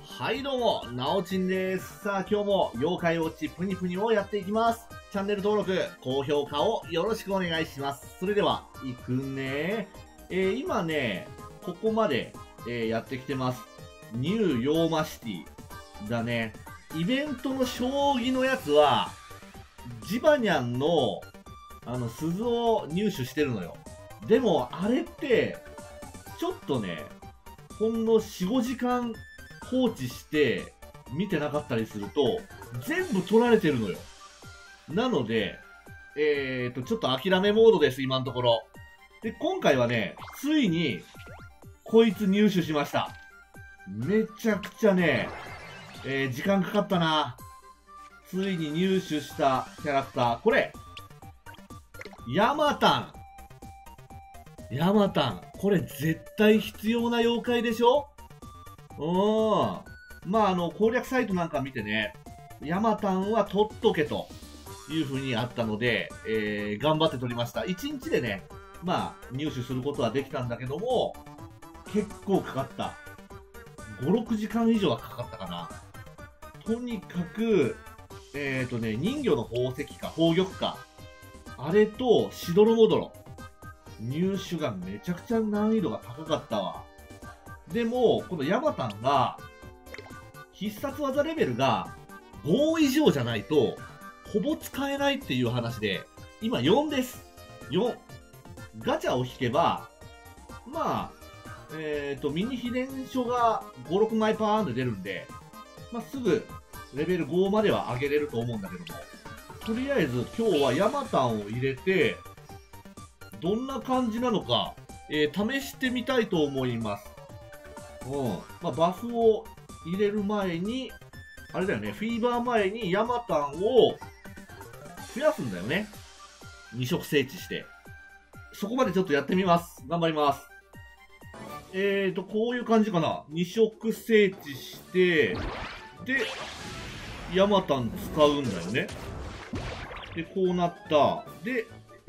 はいどうも、なおちんです。さあ今日も妖怪ウォッチプニプニをやっていきます。チャンネル登録、高評価をよろしくお願いします。それでは、いくね。今ね、ここまで、やってきてます。ニューヨーマシティだね。イベントの将棋のやつは、ジバニャンの、鈴を入手してるのよ。でも、あれって、ちょっとね、ほんの4、5時間放置して見てなかったりすると、全部取られてるのよ。なので、ちょっと諦めモードです、今のところ。で、今回はね、ついに、こいつ入手しました。めちゃくちゃね、時間かかったな。ついに入手したキャラクター。これ、ヤマタン。ヤマタン。これ絶対必要な妖怪でしょ？まあ、攻略サイトなんか見てね、ヤマタンは取っとけという風にあったので、頑張って取りました。1日でね、まあ、入手することはできたんだけども、結構かかった。5、6時間以上はかかったかな。とにかく、人魚の宝石か、宝玉か、あれと、しどろもどろ。入手がめちゃくちゃ難易度が高かったわ。でも、このヤマタンが、必殺技レベルが5以上じゃないと、ほぼ使えないっていう話で、今4です。4。ガチャを引けば、まあ、ミニ秘伝書が5、6枚パーンで出るんで、まあ、すぐレベル5までは上げれると思うんだけども、とりあえず今日はヤマタンを入れて、どんな感じなのか、試してみたいと思います。まあ、バフを入れる前に、あれだよね、フィーバー前にヤマタンを増やすんだよね。2色整地して。そこまでちょっとやってみます。頑張ります。こういう感じかな。2色整地して、で、ヤマタン使うんだよね。で、こうなった。で、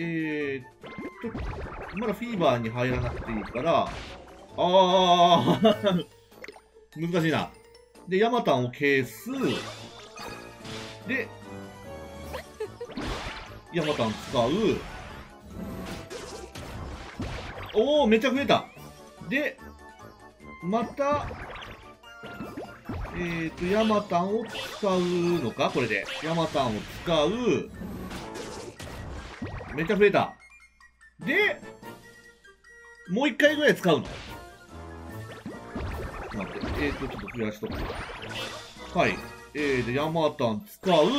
まだフィーバーに入らなくていいから、難しいな。で、ヤマタンを消す。で、ヤマタン使う。おー、めっちゃ増えた。で、また、ヤマタンを使うのかこれで。ヤマタンを使う。めっちゃ増えた。で、もう一回ぐらい使うの？待って、ちょっと増やしとく。はい。で、ヤマタン使う。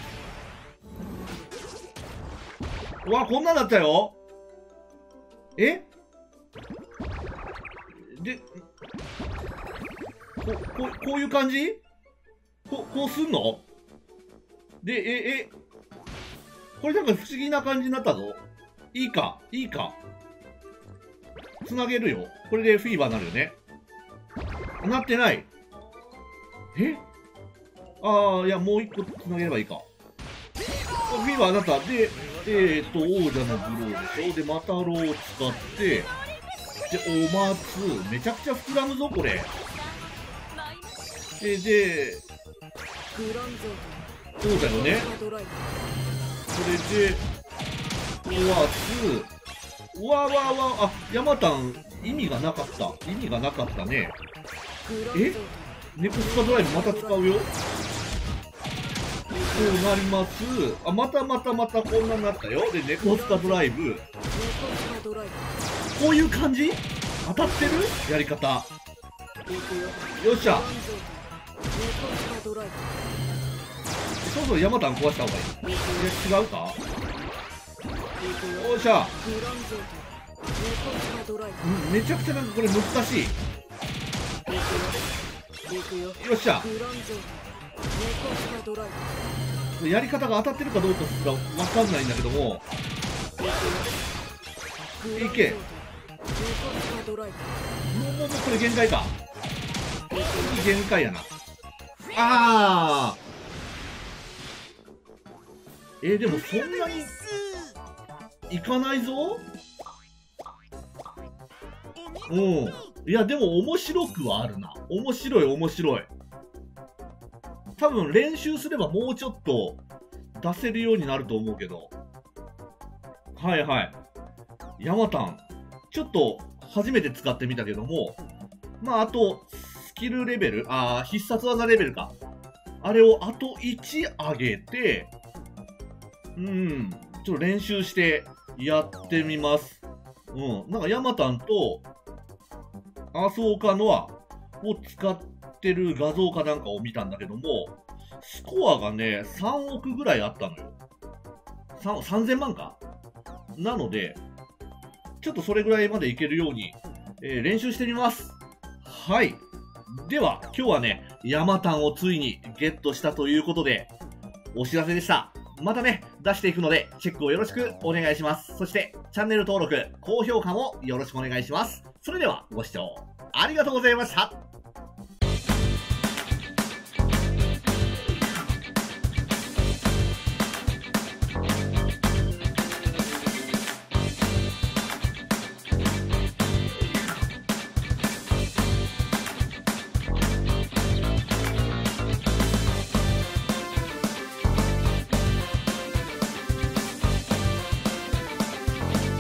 うわ、こんなんだったよ。で、こういう感じ？こうすんの？で、これなんか不思議な感じになったぞ。いいか。つなげるよ。これでフィーバーになるよね。なってない。いや、もう一個つなげればいいか。フィーバーなった。で、王者のブローでしょ。で、マタロウを使って、で、お松。めちゃくちゃ膨らむぞ、これ。で、そうだよね。それで、ヤマタン、意味がなかったね。ネクスカドライブまた使うよ。こうなります。またこんなになったよ。で、ネコスカドライブ。こういう感じ？当たってる？やり方。よっしゃ。そろそろヤマタン壊した方がいい。違うか？よっしゃ。めちゃくちゃなんかこれ難しい。よっしゃ。やり方が当たってるかどうかがわかんないんだけども。いけ。もうこれ限界か。限界やな。でもそんなにいかないぞ。いやでも面白くはあるな。面白い。 多分練習すればもうちょっと出せるようになると思うけど。はいはい。ヤマタン。ちょっと初めて使ってみたけども、まああと、スキルレベル、必殺技レベルか。あれをあと1上げて、ちょっと練習してやってみます。なんかヤマタンと、アースウォーカーノアを使ってる画像かなんかを見たんだけども、スコアがね、3億ぐらいあったのよ。3000万かなので、ちょっとそれぐらいまでいけるように、練習してみます。はい。では、今日はね、ヤマタンをついにゲットしたということで、お知らせでした。またね、出していくので、チェックをよろしくお願いします。そして、チャンネル登録、高評価もよろしくお願いします。それでは、ご視聴ありがとうございました。